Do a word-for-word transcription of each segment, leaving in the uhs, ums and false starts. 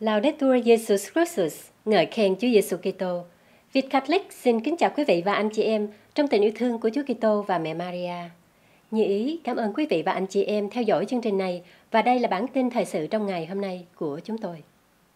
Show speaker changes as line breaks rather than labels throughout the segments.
Laudetur Jesus Christus, ngợi khen Chúa Giêsu Kitô. Việt Catholic xin kính chào quý vị và anh chị em trong tình yêu thương của Chúa Kitô và mẹ Maria. Như ý, cảm ơn quý vị và anh chị em theo dõi chương trình này và đây là bản tin thời sự trong ngày hôm nay của chúng tôi.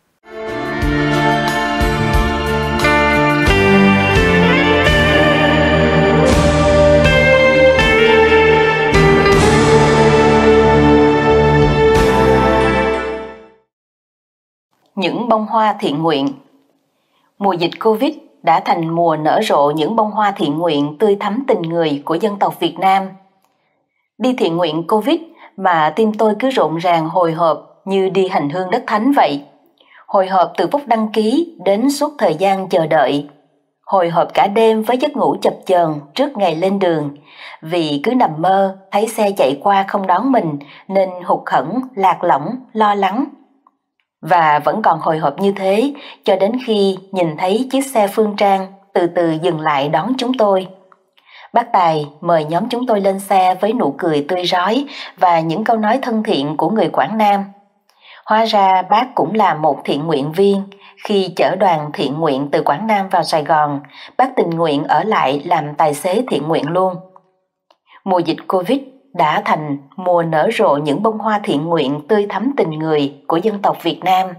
Những bông hoa thiện nguyện. Mùa dịch Covid đã thành mùa nở rộ những bông hoa thiện nguyện tươi thắm tình người của dân tộc Việt Nam. Đi thiện nguyện Covid mà tim tôi cứ rộn ràng hồi hộp như đi hành hương đất thánh vậy. Hồi hộp từ phút đăng ký đến suốt thời gian chờ đợi. Hồi hộp cả đêm với giấc ngủ chập chờn trước ngày lên đường, vì cứ nằm mơ thấy xe chạy qua không đón mình nên hụt hẫng, lạc lõng, lo lắng. Và vẫn còn hồi hộp như thế cho đến khi nhìn thấy chiếc xe Phương Trang từ từ dừng lại đón chúng tôi. Bác Tài mời nhóm chúng tôi lên xe với nụ cười tươi rói và những câu nói thân thiện của người Quảng Nam. Hóa ra bác cũng là một thiện nguyện viên. Khi chở đoàn thiện nguyện từ Quảng Nam vào Sài Gòn, bác tình nguyện ở lại làm tài xế thiện nguyện luôn. Mùa dịch Covid đã thành mùa nở rộ những bông hoa thiện nguyện tươi thắm tình người của dân tộc Việt Nam.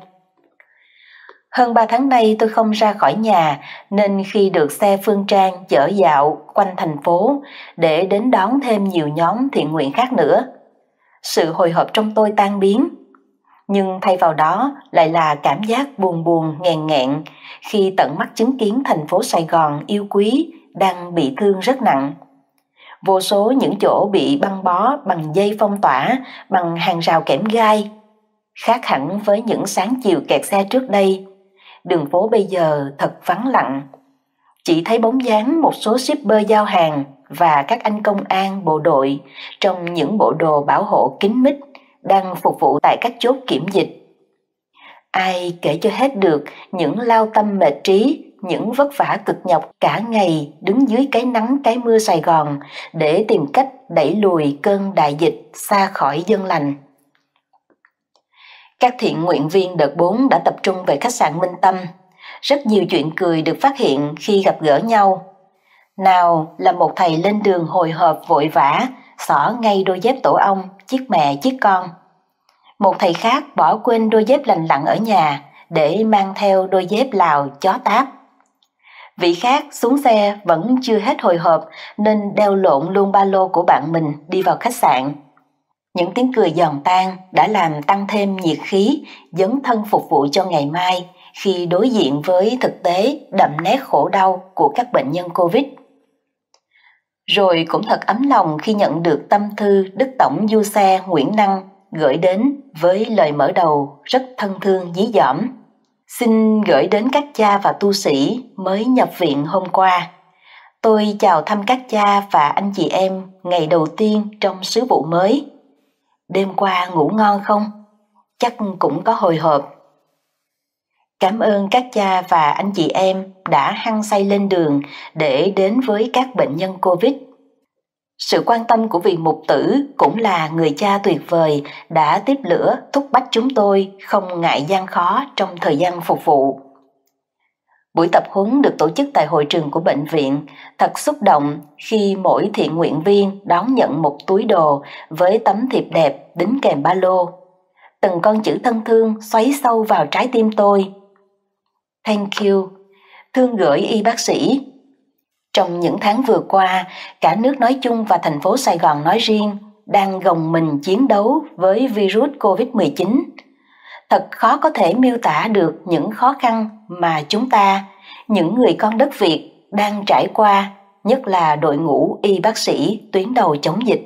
Hơn ba tháng nay tôi không ra khỏi nhà, nên khi được xe Phương Trang chở dạo quanh thành phố để đến đón thêm nhiều nhóm thiện nguyện khác nữa, sự hồi hộp trong tôi tan biến. Nhưng thay vào đó lại là cảm giác buồn buồn nghèn nghẹn khi tận mắt chứng kiến thành phố Sài Gòn yêu quý đang bị thương rất nặng. Vô số những chỗ bị băng bó bằng dây phong tỏa, bằng hàng rào kẽm gai. Khác hẳn với những sáng chiều kẹt xe trước đây, đường phố bây giờ thật vắng lặng. Chỉ thấy bóng dáng một số shipper giao hàng và các anh công an bộ đội trong những bộ đồ bảo hộ kín mít đang phục vụ tại các chốt kiểm dịch. Ai kể cho hết được những lao tâm mệt trí, những vất vả cực nhọc cả ngày đứng dưới cái nắng cái mưa Sài Gòn để tìm cách đẩy lùi cơn đại dịch xa khỏi dân lành. Các thiện nguyện viên đợt bốn đã tập trung về khách sạn Minh Tâm. Rất nhiều chuyện cười được phát hiện khi gặp gỡ nhau. Nào là một thầy lên đường hồi hộp vội vã, xỏ ngay đôi dép tổ ong, chiếc mẹ chiếc con. Một thầy khác bỏ quên đôi dép lành lặn ở nhà để mang theo đôi dép Lào chó táp. Vị khác xuống xe vẫn chưa hết hồi hộp nên đeo lộn luôn ba lô của bạn mình đi vào khách sạn. Những tiếng cười giòn tan đã làm tăng thêm nhiệt khí, dấn thân phục vụ cho ngày mai khi đối diện với thực tế đậm nét khổ đau của các bệnh nhân Covid. Rồi cũng thật ấm lòng khi nhận được tâm thư Đức Tổng Du Xe Nguyễn Năng gửi đến với lời mở đầu rất thân thương dí dỏm. Xin gửi đến các cha và tu sĩ mới nhập viện hôm qua. Tôi chào thăm các cha và anh chị em ngày đầu tiên trong sứ vụ mới. Đêm qua ngủ ngon không? Chắc cũng có hồi hộp. Cảm ơn các cha và anh chị em đã hăng say lên đường để đến với các bệnh nhân Covid. Sự quan tâm của vị mục tử cũng là người cha tuyệt vời đã tiếp lửa thúc bách chúng tôi không ngại gian khó trong thời gian phục vụ. Buổi tập huấn được tổ chức tại hội trường của bệnh viện thật xúc động khi mỗi thiện nguyện viên đón nhận một túi đồ với tấm thiệp đẹp đính kèm ba lô. Từng con chữ thân thương xoáy sâu vào trái tim tôi. Thank you, thương gửi y bác sĩ. Trong những tháng vừa qua, cả nước nói chung và thành phố Sài Gòn nói riêng đang gồng mình chiến đấu với virus Covid mười chín. Thật khó có thể miêu tả được những khó khăn mà chúng ta, những người con đất Việt, đang trải qua, nhất là đội ngũ y bác sĩ tuyến đầu chống dịch.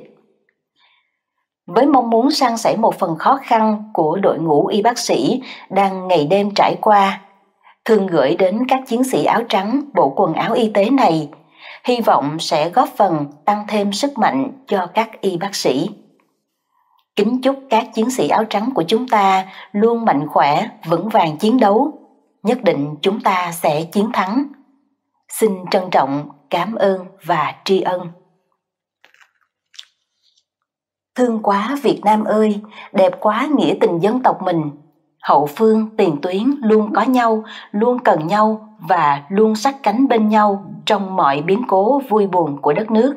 Với mong muốn san sẻ một phần khó khăn của đội ngũ y bác sĩ đang ngày đêm trải qua, thương gửi đến các chiến sĩ áo trắng bộ quần áo y tế này, hy vọng sẽ góp phần tăng thêm sức mạnh cho các y bác sĩ. Kính chúc các chiến sĩ áo trắng của chúng ta luôn mạnh khỏe, vững vàng chiến đấu. Nhất định chúng ta sẽ chiến thắng. Xin trân trọng, cảm ơn và tri ân. Thương quá Việt Nam ơi, đẹp quá nghĩa tình dân tộc mình. Hậu phương, tiền tuyến luôn có nhau, luôn cần nhau và luôn sát cánh bên nhau trong mọi biến cố vui buồn của đất nước.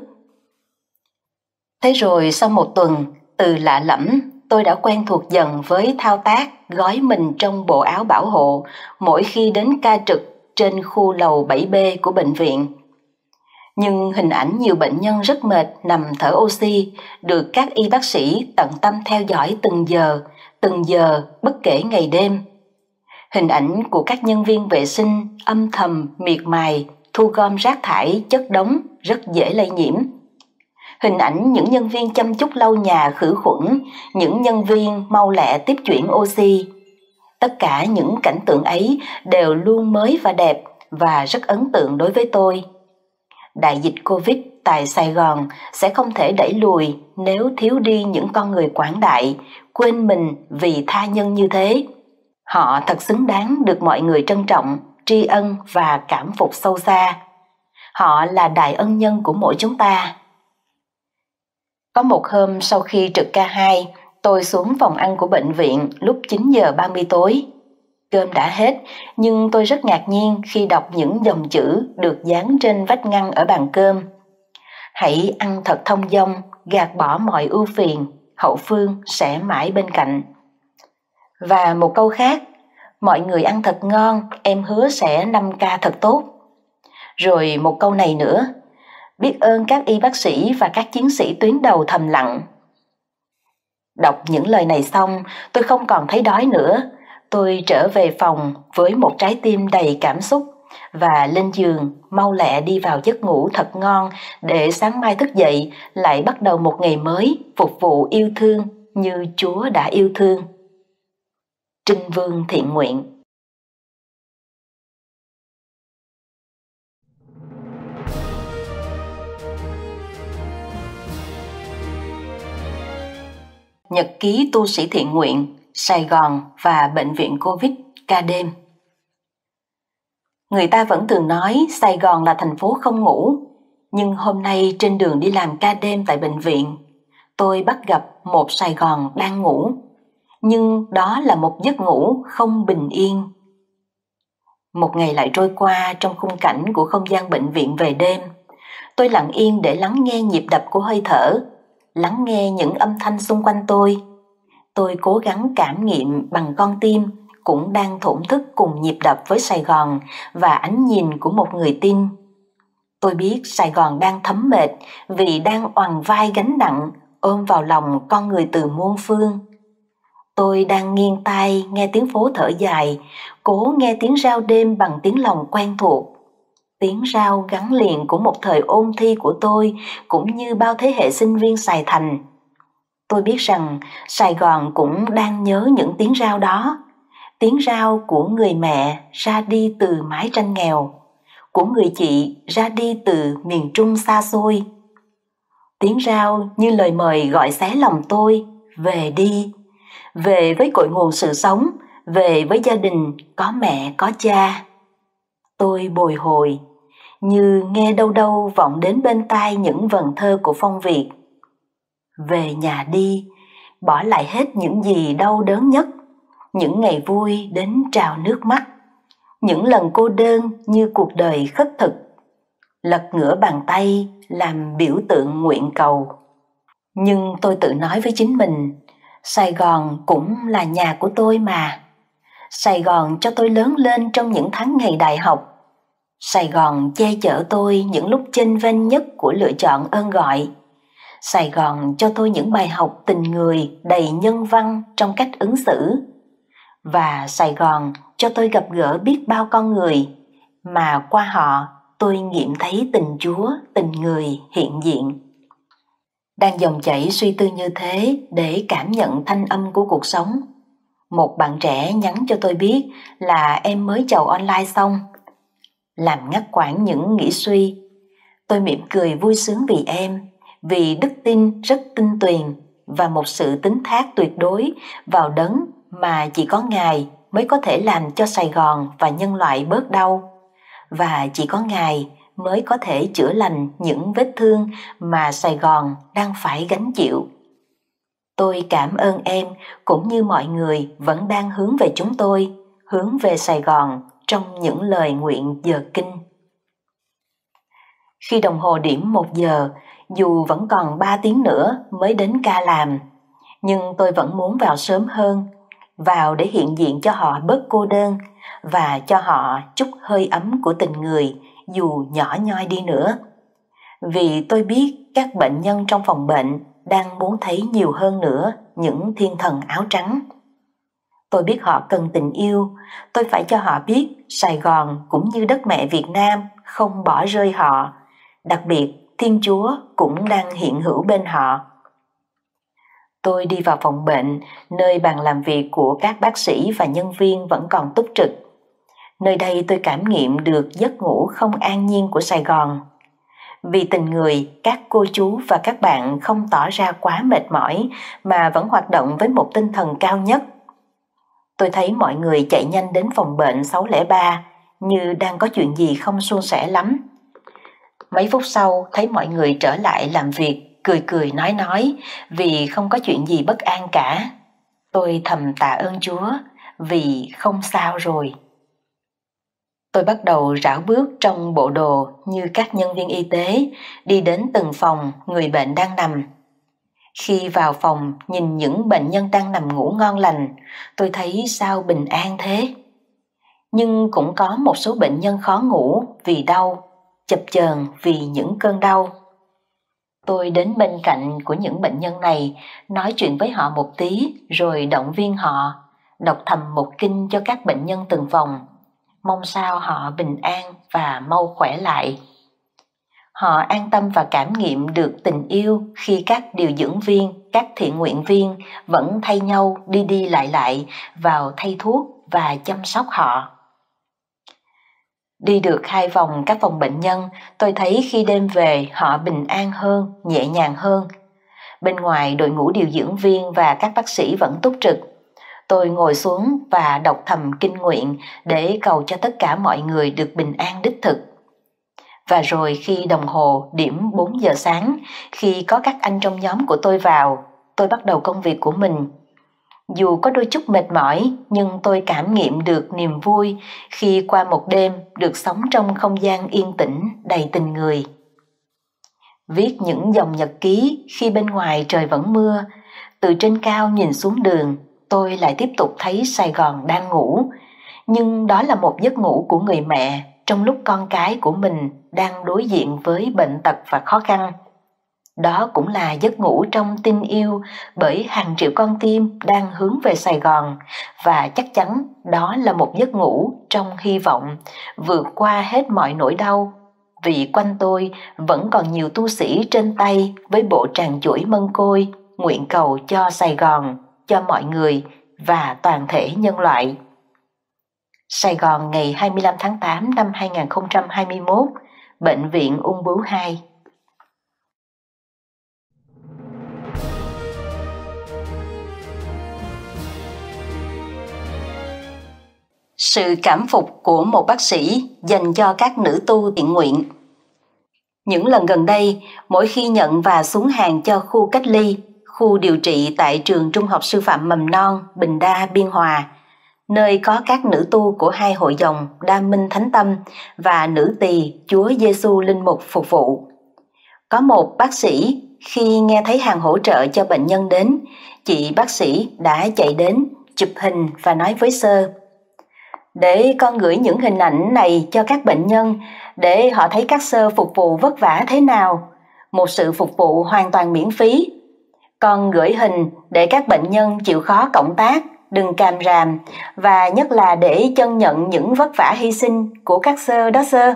Thế rồi sau một tuần, từ lạ lẫm, tôi đã quen thuộc dần với thao tác gói mình trong bộ áo bảo hộ mỗi khi đến ca trực trên khu lầu bảy B của bệnh viện. Nhưng hình ảnh nhiều bệnh nhân rất mệt nằm thở oxy được các y bác sĩ tận tâm theo dõi từng giờ, từng giờ bất kể ngày đêm. Hình ảnh của các nhân viên vệ sinh âm thầm miệt mài thu gom rác thải chất đống rất dễ lây nhiễm. Hình ảnh những nhân viên chăm chút lau nhà khử khuẩn, những nhân viên mau lẹ tiếp chuyển oxy. Tất cả những cảnh tượng ấy đều luôn mới và đẹp và rất ấn tượng đối với tôi. Đại dịch Covid tại Sài Gòn sẽ không thể đẩy lùi nếu thiếu đi những con người quảng đại, quên mình vì tha nhân như thế. Họ thật xứng đáng được mọi người trân trọng, tri ân và cảm phục sâu xa. Họ là đại ân nhân của mỗi chúng ta. Có một hôm sau khi trực ca hai, tôi xuống phòng ăn của bệnh viện lúc chín giờ ba mươi tối. Cơm đã hết, nhưng tôi rất ngạc nhiên khi đọc những dòng chữ được dán trên vách ngăn ở bàn cơm. Hãy ăn thật thông dong, gạt bỏ mọi ưu phiền, hậu phương sẽ mãi bên cạnh. Và một câu khác, mọi người ăn thật ngon, em hứa sẽ năm ca thật tốt. Rồi một câu này nữa, biết ơn các y bác sĩ và các chiến sĩ tuyến đầu thầm lặng. Đọc những lời này xong, tôi không còn thấy đói nữa. Tôi trở về phòng với một trái tim đầy cảm xúc và lên giường mau lẹ đi vào giấc ngủ thật ngon để sáng mai thức dậy lại bắt đầu một ngày mới phục vụ yêu thương như Chúa đã yêu thương. Trinh Vương thiện nguyện. Nhật ký tu sĩ thiện nguyện, Sài Gòn và Bệnh viện Covid ca đêm. Người ta vẫn thường nói Sài Gòn là thành phố không ngủ, nhưng hôm nay trên đường đi làm ca đêm tại bệnh viện, tôi bắt gặp một Sài Gòn đang ngủ, nhưng đó là một giấc ngủ không bình yên. Một ngày lại trôi qua trong khung cảnh của không gian bệnh viện về đêm. Tôi lặng yên để lắng nghe nhịp đập của hơi thở, lắng nghe những âm thanh xung quanh tôi. Tôi cố gắng cảm nghiệm bằng con tim cũng đang thổn thức cùng nhịp đập với Sài Gòn và ánh nhìn của một người tin. Tôi biết Sài Gòn đang thấm mệt vì đang oằn vai gánh nặng ôm vào lòng con người từ muôn phương. Tôi đang nghiêng tai nghe tiếng phố thở dài, cố nghe tiếng rao đêm bằng tiếng lòng quen thuộc. Tiếng rao gắn liền của một thời ôn thi của tôi cũng như bao thế hệ sinh viên Sài Thành. Tôi biết rằng Sài Gòn cũng đang nhớ những tiếng rao đó. Tiếng rao của người mẹ ra đi từ mái tranh nghèo, của người chị ra đi từ miền Trung xa xôi. Tiếng rao như lời mời gọi xé lòng tôi, về đi, về với cội nguồn sự sống, về với gia đình có mẹ có cha. Tôi bồi hồi, như nghe đâu đâu vọng đến bên tai những vần thơ của Phong Việt. Về nhà đi, bỏ lại hết những gì đau đớn nhất, những ngày vui đến trào nước mắt, những lần cô đơn như cuộc đời khất thực, lật ngửa bàn tay làm biểu tượng nguyện cầu. Nhưng tôi tự nói với chính mình, Sài Gòn cũng là nhà của tôi mà. Sài Gòn cho tôi lớn lên trong những tháng ngày đại học. Sài Gòn che chở tôi những lúc chênh vênh nhất của lựa chọn ơn gọi. Sài Gòn cho tôi những bài học tình người đầy nhân văn trong cách ứng xử. Và Sài Gòn cho tôi gặp gỡ biết bao con người, mà qua họ tôi nghiệm thấy tình Chúa, tình người hiện diện. Đang dòng chảy suy tư như thế để cảm nhận thanh âm của cuộc sống, một bạn trẻ nhắn cho tôi biết là em mới chầu online xong. Làm ngắt quãng những nghĩ suy, tôi mỉm cười vui sướng vì em, vì đức tin rất tinh tuyền và một sự tín thác tuyệt đối vào đấng mà chỉ có Ngài mới có thể làm cho Sài Gòn và nhân loại bớt đau, và chỉ có Ngài mới có thể chữa lành những vết thương mà Sài Gòn đang phải gánh chịu. Tôi cảm ơn em cũng như mọi người vẫn đang hướng về chúng tôi, hướng về Sài Gòn trong những lời nguyện giờ kinh. Khi đồng hồ điểm một giờ, dù vẫn còn ba tiếng nữa mới đến ca làm, nhưng tôi vẫn muốn vào sớm hơn, vào để hiện diện cho họ bớt cô đơn và cho họ chút hơi ấm của tình người dù nhỏ nhoi đi nữa. Vì tôi biết các bệnh nhân trong phòng bệnh đang muốn thấy nhiều hơn nữa những thiên thần áo trắng. Tôi biết họ cần tình yêu, tôi phải cho họ biết Sài Gòn cũng như đất mẹ Việt Nam không bỏ rơi họ, đặc biệt Thiên Chúa cũng đang hiện hữu bên họ. Tôi đi vào phòng bệnh, nơi bàn làm việc của các bác sĩ và nhân viên vẫn còn túc trực. Nơi đây tôi cảm nghiệm được giấc ngủ không an nhiên của Sài Gòn. Vì tình người, các cô chú và các bạn không tỏ ra quá mệt mỏi mà vẫn hoạt động với một tinh thần cao nhất. Tôi thấy mọi người chạy nhanh đến phòng bệnh sáu không ba như đang có chuyện gì không suôn sẻ lắm. Mấy phút sau thấy mọi người trở lại làm việc, cười cười nói nói vì không có chuyện gì bất an cả. Tôi thầm tạ ơn Chúa vì không sao rồi. Tôi bắt đầu rảo bước trong bộ đồ như các nhân viên y tế, đi đến từng phòng người bệnh đang nằm. Khi vào phòng nhìn những bệnh nhân đang nằm ngủ ngon lành, tôi thấy sao bình an thế. Nhưng cũng có một số bệnh nhân khó ngủ vì đau, chập chờn vì những cơn đau. Tôi đến bên cạnh của những bệnh nhân này, nói chuyện với họ một tí rồi động viên họ, đọc thầm một kinh cho các bệnh nhân từng phòng, mong sao họ bình an và mau khỏe lại. Họ an tâm và cảm nghiệm được tình yêu khi các điều dưỡng viên, các thiện nguyện viên vẫn thay nhau đi đi lại lại vào thay thuốc và chăm sóc họ. Đi được hai vòng các phòng bệnh nhân, tôi thấy khi đêm về họ bình an hơn, nhẹ nhàng hơn. Bên ngoài đội ngũ điều dưỡng viên và các bác sĩ vẫn túc trực. Tôi ngồi xuống và đọc thầm kinh nguyện để cầu cho tất cả mọi người được bình an đích thực. Và rồi khi đồng hồ điểm bốn giờ sáng, khi có các anh trong nhóm của tôi vào, tôi bắt đầu công việc của mình. Dù có đôi chút mệt mỏi, nhưng tôi cảm nghiệm được niềm vui khi qua một đêm được sống trong không gian yên tĩnh đầy tình người. Viết những dòng nhật ký khi bên ngoài trời vẫn mưa, từ trên cao nhìn xuống đường, tôi lại tiếp tục thấy Sài Gòn đang ngủ. Nhưng đó là một giấc ngủ của người mẹ trong lúc con cái của mình đang đối diện với bệnh tật và khó khăn. Đó cũng là giấc ngủ trong tin yêu bởi hàng triệu con tim đang hướng về Sài Gòn, và chắc chắn đó là một giấc ngủ trong hy vọng vượt qua hết mọi nỗi đau, vì quanh tôi vẫn còn nhiều tu sĩ trên tay với bộ tràng chuỗi mân côi nguyện cầu cho Sài Gòn, cho mọi người và toàn thể nhân loại. Sài Gòn ngày hai mươi lăm tháng tám năm hai nghìn không trăm hai mươi mốt, Bệnh viện Ung bướu hai. Sự cảm phục của một bác sĩ dành cho các nữ tu thiện nguyện. Những lần gần đây, mỗi khi nhận và xuống hàng cho khu cách ly, khu điều trị tại trường Trung học sư phạm mầm non Bình Đa, Biên Hòa, nơi có các nữ tu của hai hội dòng Đa Minh Thánh Tâm và Nữ Tỳ Chúa Giêsu Linh Mục phục vụ. Có một bác sĩ khi nghe thấy hàng hỗ trợ cho bệnh nhân đến, chị bác sĩ đã chạy đến chụp hình và nói với sơ: "Để con gửi những hình ảnh này cho các bệnh nhân để họ thấy các sơ phục vụ vất vả thế nào, một sự phục vụ hoàn toàn miễn phí. Con gửi hình để các bệnh nhân chịu khó cộng tác, đừng càm ràm, và nhất là để chân nhận những vất vả hy sinh của các sơ đó sơ."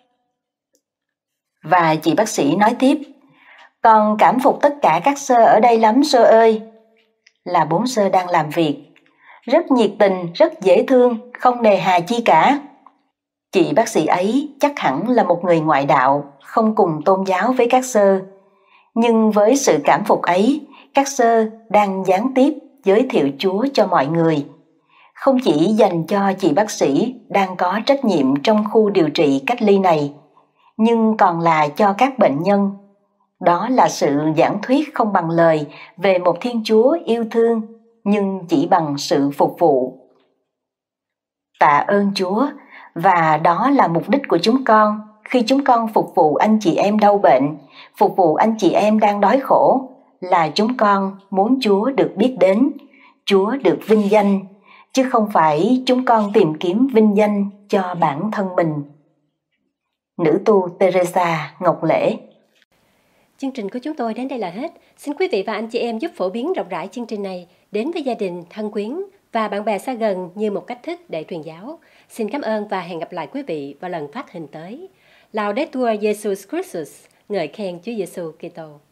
Và chị bác sĩ nói tiếp: "Con cảm phục tất cả các sơ ở đây lắm sơ ơi." Là bốn sơ đang làm việc, rất nhiệt tình, rất dễ thương, không nề hà chi cả. Chị bác sĩ ấy chắc hẳn là một người ngoại đạo, không cùng tôn giáo với các sơ. Nhưng với sự cảm phục ấy, các sơ đang gián tiếp giới thiệu Chúa cho mọi người. Không chỉ dành cho chị bác sĩ đang có trách nhiệm trong khu điều trị cách ly này, nhưng còn là cho các bệnh nhân. Đó là sự giảng thuyết không bằng lời về một Thiên Chúa yêu thương, nhưng chỉ bằng sự phục vụ. Tạ ơn Chúa, và đó là mục đích của chúng con khi chúng con phục vụ anh chị em đau bệnh, phục vụ anh chị em đang đói khổ, là chúng con muốn Chúa được biết đến, Chúa được vinh danh, chứ không phải chúng con tìm kiếm vinh danh cho bản thân mình. Nữ tu Teresa Ngọc Lễ.
Chương trình của chúng tôi đến đây là hết. Xin quý vị và anh chị em giúp phổ biến rộng rãi chương trình này đến với gia đình, thân quyến và bạn bè xa gần như một cách thức để truyền giáo. Xin cảm ơn và hẹn gặp lại quý vị vào lần phát hình tới. Laudetur Jesus Christus, ngợi khen Chúa Giêsu Kitô.